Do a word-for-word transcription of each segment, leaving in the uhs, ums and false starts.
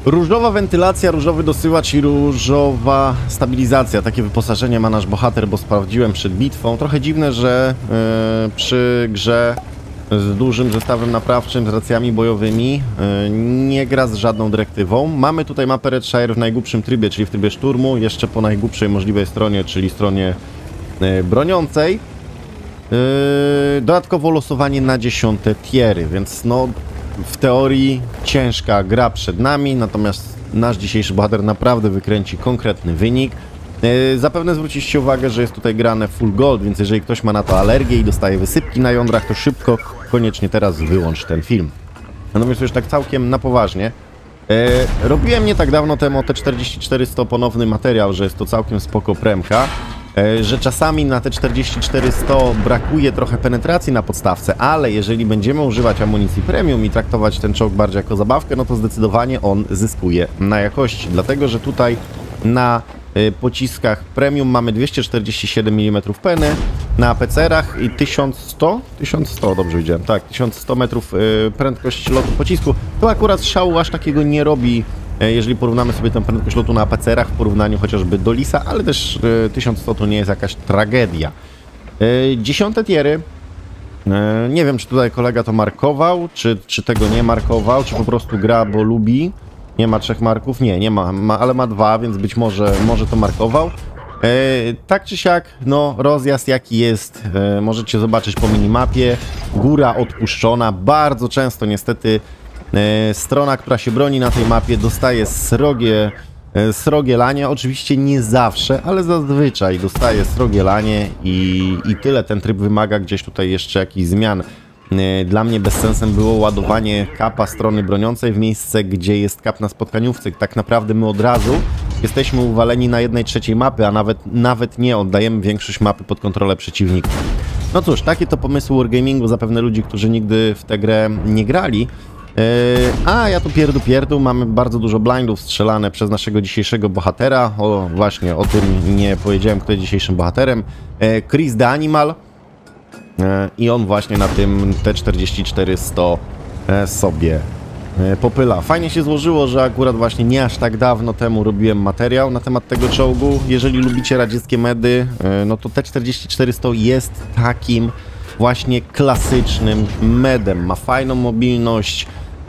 Różowa wentylacja, różowy dosyłacz i różowa stabilizacja. Takie wyposażenie ma nasz bohater, bo sprawdziłem przed bitwą. Trochę dziwne, że yy, przy grze z dużym zestawem naprawczym, z racjami bojowymi yy, nie gra z żadną dyrektywą. Mamy tutaj mapę Redshire w najgłupszym trybie, czyli w trybie szturmu, jeszcze po najgłupszej możliwej stronie, czyli stronie yy, broniącej. Yy, dodatkowo losowanie na dziesiąte tiery, więc no w teorii ciężka gra przed nami, natomiast nasz dzisiejszy bohater naprawdę wykręci konkretny wynik. Yy, zapewne zwróciliście uwagę, że jest tutaj grane full gold, więc jeżeli ktoś ma na to alergię i dostaje wysypki na jądrach, to szybko, koniecznie teraz wyłącz ten film. Natomiast już tak całkiem na poważnie. Yy, robiłem nie tak dawno temu o T czterdzieści cztery sto ponowny materiał, że jest to całkiem spoko premka. Że czasami na te czterdzieści cztery sto brakuje trochę penetracji na podstawce, ale jeżeli będziemy używać amunicji premium i traktować ten czołg bardziej jako zabawkę, no to zdecydowanie on zyskuje na jakości. Dlatego, że tutaj na pociskach premium mamy dwieście czterdzieści siedem milimetrów peny, na P C erach i tysiąc sto, tysiąc sto, dobrze widziałem, tak, tysiąc sto metrów prędkość lotu pocisku. To akurat szału aż takiego nie robi, jeżeli porównamy sobie tę prędkość lotu na P C erach w porównaniu chociażby do Lisa, ale też y, tysiąc sto to nie jest jakaś tragedia. Y, dziesiąte tiery. Y, nie wiem, czy tutaj kolega to markował, czy, czy tego nie markował, czy po prostu gra, bo lubi. Nie ma trzech marków? Nie, nie ma, ma ale ma dwa, więc być może, może to markował. Y, tak czy siak, no rozjazd jaki jest, y, możecie zobaczyć po minimapie. Góra odpuszczona, bardzo często niestety strona, która się broni na tej mapie, dostaje srogie, srogie lanie. Oczywiście nie zawsze, ale zazwyczaj dostaje srogie lanie i, i tyle. Ten tryb wymaga gdzieś tutaj jeszcze jakichś zmian. Dla mnie bezsensem było ładowanie kapa strony broniącej w miejsce, gdzie jest kap na spotkaniówce. Tak naprawdę my od razu jesteśmy uwaleni na jednej trzeciej mapy, a nawet, nawet nie oddajemy większość mapy pod kontrolę przeciwników. No cóż, takie to pomysły wargamingu zapewne ludzi, którzy nigdy w tę grę nie grali. Yy, a ja tu pierdu pierdu, mamy bardzo dużo blindów strzelane przez naszego dzisiejszego bohatera. O, właśnie, o tym nie powiedziałem, kto jest dzisiejszym bohaterem. Yy, Chris the Animal. Yy, I on właśnie na tym T czterdzieści cztery sto yy, sobie yy, popyla. Fajnie się złożyło, że akurat właśnie nie aż tak dawno temu robiłem materiał na temat tego czołgu. Jeżeli lubicie radzieckie medy, yy, no to T czterdzieści cztery sto jest takim właśnie klasycznym medem. Ma fajną mobilność,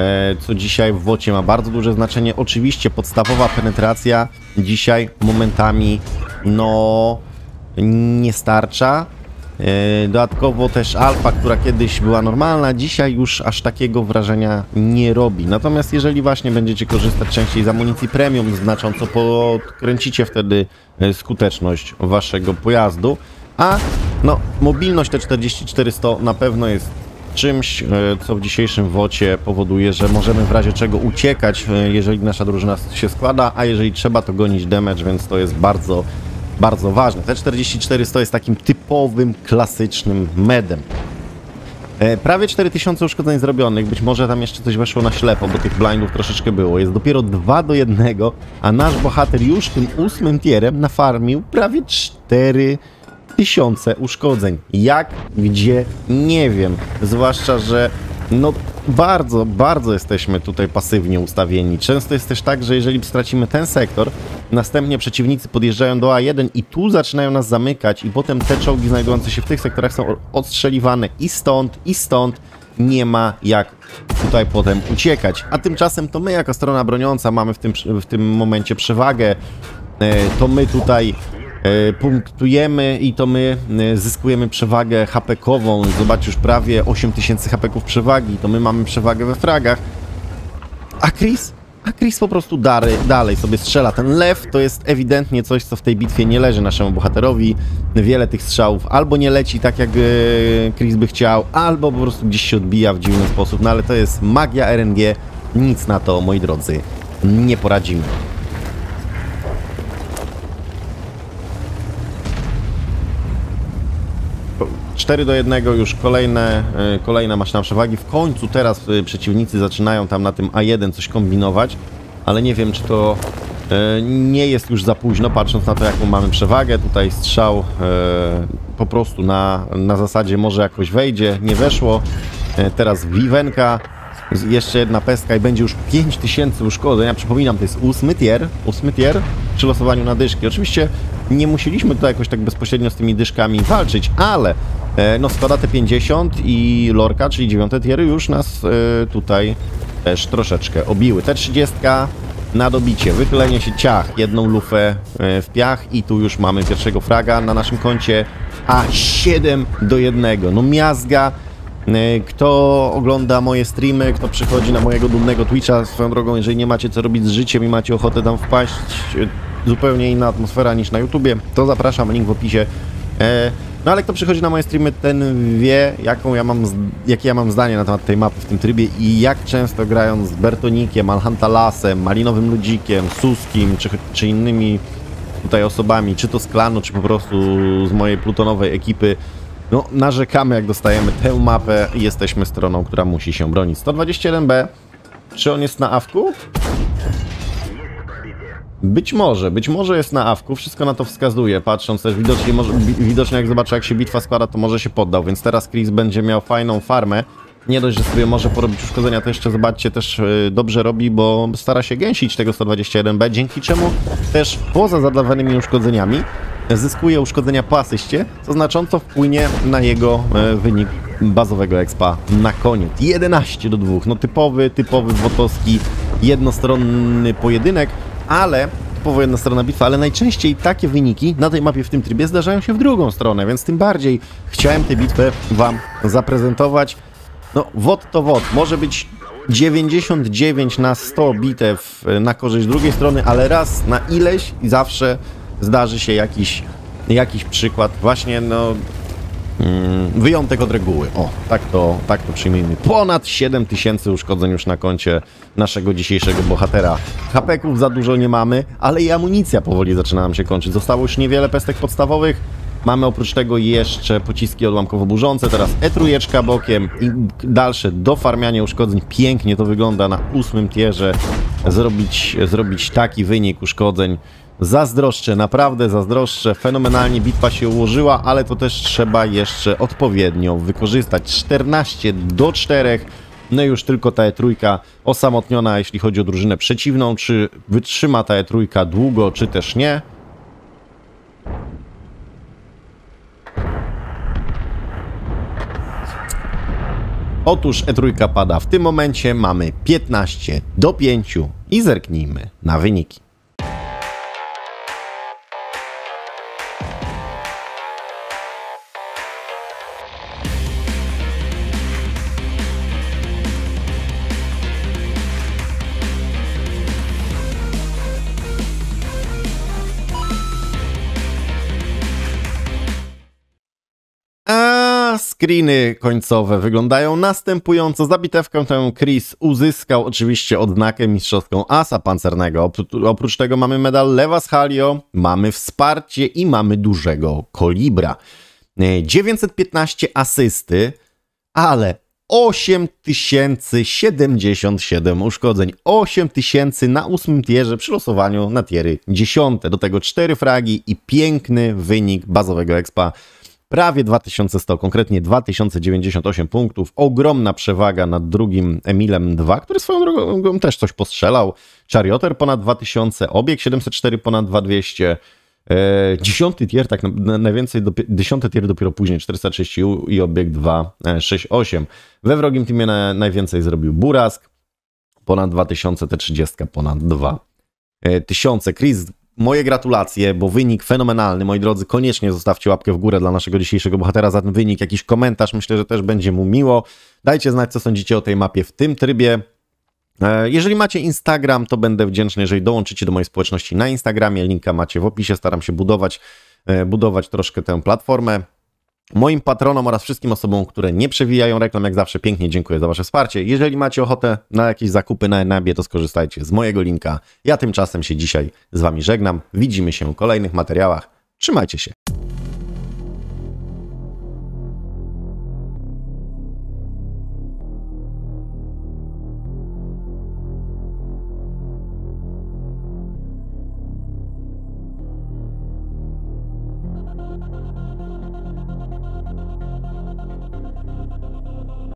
co dzisiaj w wocie ma bardzo duże znaczenie. Oczywiście podstawowa penetracja dzisiaj momentami no nie starcza. Dodatkowo też alfa, która kiedyś była normalna, dzisiaj już aż takiego wrażenia nie robi. Natomiast jeżeli właśnie będziecie korzystać częściej z amunicji premium, znacząco podkręcicie wtedy skuteczność waszego pojazdu. A no mobilność T czterdzieści cztery sto na pewno jest czymś, co w dzisiejszym wocie powoduje, że możemy w razie czego uciekać, jeżeli nasza drużyna się składa, a jeżeli trzeba, to gonić damage, więc to jest bardzo, bardzo ważne. T czterdzieści cztery sto jest takim typowym, klasycznym medem. Prawie cztery tysiące uszkodzeń zrobionych, być może tam jeszcze coś weszło na ślepo, bo tych blindów troszeczkę było. Jest dopiero dwa do jednego, a nasz bohater już tym ósmym tierem nafarmił prawie cztery tysiące uszkodzeń. Jak? Gdzie? Nie wiem. Zwłaszcza, że no bardzo, bardzo jesteśmy tutaj pasywnie ustawieni. Często jest też tak, że jeżeli stracimy ten sektor, następnie przeciwnicy podjeżdżają do A jeden i tu zaczynają nas zamykać i potem te czołgi znajdujące się w tych sektorach są odstrzeliwane i stąd, i stąd. Nie ma jak tutaj potem uciekać. A tymczasem to my jako strona broniąca mamy w tym, w tym momencie przewagę. To my tutaj punktujemy i to my zyskujemy przewagę H P-kową. Zobacz, już prawie osiem tysięcy H P-ków przewagi. To my mamy przewagę we fragach. A Chris? A Chris po prostu dalej, dalej sobie strzela. Ten lew to jest ewidentnie coś, co w tej bitwie nie leży naszemu bohaterowi. Wiele tych strzałów albo nie leci tak, jak Chris by chciał, albo po prostu gdzieś się odbija w dziwny sposób. No ale to jest magia R N G. Nic na to, moi drodzy, nie poradzimy. cztery do jednego, już kolejne, kolejna maszyna przewagi. W końcu teraz przeciwnicy zaczynają tam na tym A jeden coś kombinować, ale nie wiem, czy to nie jest już za późno, patrząc na to, jaką mamy przewagę. Tutaj strzał po prostu na, na zasadzie może jakoś wejdzie, nie weszło. Teraz Wiwenka Jeszcze jedna pestka i będzie już pięć tysięcy uszkodzeń. Ja przypominam, to jest ósmy tier, ósmy tier przy losowaniu na dyszki. Oczywiście nie musieliśmy tutaj jakoś tak bezpośrednio z tymi dyszkami walczyć, ale e, no Skoda T pięćdziesiąt i Lorka, czyli dziewiąte tiery już nas e, tutaj też troszeczkę obiły. T trzydzieści na dobicie, wychylenie się ciach, jedną lufę e, w piach i tu już mamy pierwszego fraga na naszym koncie, a siedem do jednego. No miazga. Kto ogląda moje streamy, kto przychodzi na mojego dumnego Twitcha, swoją drogą, jeżeli nie macie co robić z życiem i macie ochotę tam wpaść, zupełnie inna atmosfera niż na YouTubie, to zapraszam, link w opisie. No ale kto przychodzi na moje streamy, ten wie, jaką ja mam, jakie ja mam zdanie na temat tej mapy w tym trybie i jak często grając z Bertonikiem, Alhantalasem, Malinowym Ludzikiem, Suskim, czy, czy innymi tutaj osobami, czy to z klanu, czy po prostu z mojej plutonowej ekipy, no, narzekamy, jak dostajemy tę mapę i jesteśmy stroną, która musi się bronić. sto dwadzieścia jeden B. Czy on jest na awku? Być może, być może jest na awku. Wszystko na to wskazuje, patrząc też widocznie, może, widocznie jak zobaczę, jak się bitwa składa, to może się poddał, więc teraz Chris będzie miał fajną farmę. Nie dość, że sobie może porobić uszkodzenia, to jeszcze zobaczcie, też yy, dobrze robi, bo stara się gęsić tego sto dwadzieścia jeden B, dzięki czemu też poza zadawanymi uszkodzeniami zyskuje uszkodzenia po asyście, co znacząco wpłynie na jego e, wynik bazowego expa na koniec. jedenaście do dwóch, no typowy, typowy wotowski, jednostronny pojedynek, ale typowo jednostronna bitwa, ale najczęściej takie wyniki na tej mapie w tym trybie zdarzają się w drugą stronę, więc tym bardziej chciałem tę bitwę wam zaprezentować. No, wot to wot, może być dziewięćdziesiąt dziewięć na sto bitew na korzyść drugiej strony, ale raz na ileś i zawsze zdarzy się jakiś, jakiś przykład, właśnie no mm, wyjątek od reguły. O, tak to, tak to przyjmijmy. Ponad siedem tysięcy uszkodzeń już na koncie naszego dzisiejszego bohatera. hapeków za dużo nie mamy, ale i amunicja powoli zaczyna nam się kończyć. Zostało już niewiele pestek podstawowych. Mamy oprócz tego jeszcze pociski odłamkowo-burzące, teraz E trzy bokiem i dalsze dofarmianie uszkodzeń. Pięknie to wygląda na ósmym tierze. Zrobić, zrobić taki wynik uszkodzeń. Zazdroszczę, naprawdę zazdroszczę. Fenomenalnie bitwa się ułożyła, ale to też trzeba jeszcze odpowiednio wykorzystać. czternaście do czterech. No i już tylko ta E trzy osamotniona, jeśli chodzi o drużynę przeciwną. Czy wytrzyma ta E trzy długo, czy też nie? Otóż E trzy pada w tym momencie, mamy piętnaście do pięciu i zerknijmy na wyniki. Screeny końcowe wyglądają następująco. Za bitewkę tę Chris uzyskał oczywiście odznakę mistrzowską asa pancernego. Oprócz tego mamy medal Lewa z Halio, mamy wsparcie i mamy dużego kolibra. dziewięćset piętnaście asysty, ale osiem tysięcy siedemdziesiąt siedem uszkodzeń. osiem tysięcy na ósmym tierze przy losowaniu na tiery dziesiąte. Do tego cztery fragi i piękny wynik bazowego expa. Prawie dwa tysiące sto, konkretnie dwa tysiące dziewięćdziesiąt osiem punktów. Ogromna przewaga nad drugim Emilem dwa, który swoją drogą też coś postrzelał. Charioter ponad dwa tysiące, obieg siedemset cztery ponad dwa tysiące dwieście. E, dziesiąty tier, tak na, najwięcej, do, dziesiąty tier dopiero później, czterysta trzydzieści i obieg dwa sześćdziesiąt osiem. We wrogim teamie na, najwięcej zrobił Burask, ponad dwa tysiące, T trzydzieści ponad dwa tysiące. Chris, moje gratulacje, bo wynik fenomenalny. Moi drodzy, koniecznie zostawcie łapkę w górę dla naszego dzisiejszego bohatera za ten wynik. Jakiś komentarz, myślę, że też będzie mu miło. Dajcie znać, co sądzicie o tej mapie w tym trybie. Jeżeli macie Instagram, to będę wdzięczny, jeżeli dołączycie do mojej społeczności na Instagramie. Linka macie w opisie. Staram się budować, budować troszkę tę platformę. Moim patronom oraz wszystkim osobom, które nie przewijają reklam, jak zawsze pięknie dziękuję za wasze wsparcie. Jeżeli macie ochotę na jakieś zakupy na Enabie, to skorzystajcie z mojego linka. Ja tymczasem się dzisiaj z wami żegnam. Widzimy się w kolejnych materiałach. Trzymajcie się.